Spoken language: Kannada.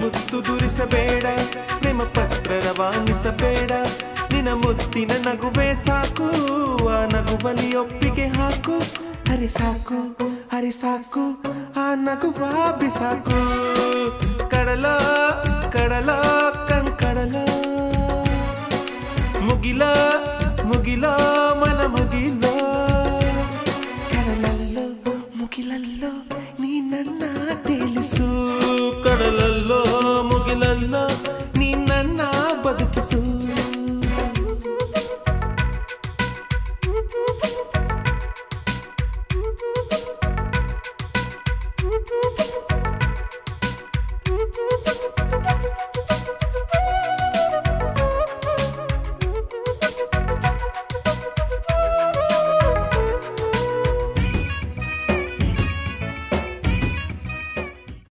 ಮುತ್ತು ದುರಿಸಬೇಡ, ಪ್ರೇಮ ಪತ್ರ ರವಾನಿಸಬೇಡ. ನಿನ್ನ ಮುತ್ತಿನ ನಗುವೆ ಸಾಕು, ಆ ನಗುವಲಿ ಒಪ್ಪಿಗೆ ಹಾಕು. ಹರಿ ಸಾಕು ಹರಿ ಸಾಕು, ಆ ನಗುವ ಬಿಸಾಕು. ಕಡಲ ಕಡಲ ಕಡಲ ಮುಗಿಲ ಮುಗಿಲ ಮನ ಮುಗಿಲ. ಕಡಲಲ್ಲೋ ಮುಗಿಲಲ್ಲೋ ನೀ ನನ್ನ ತೇಲಿಸು, ಕಡಲಲ್ಲೋ ಮುಗಿಲಲ್ಲೋ ನೀ ನನ್ನ ಬದುಕಿಸು.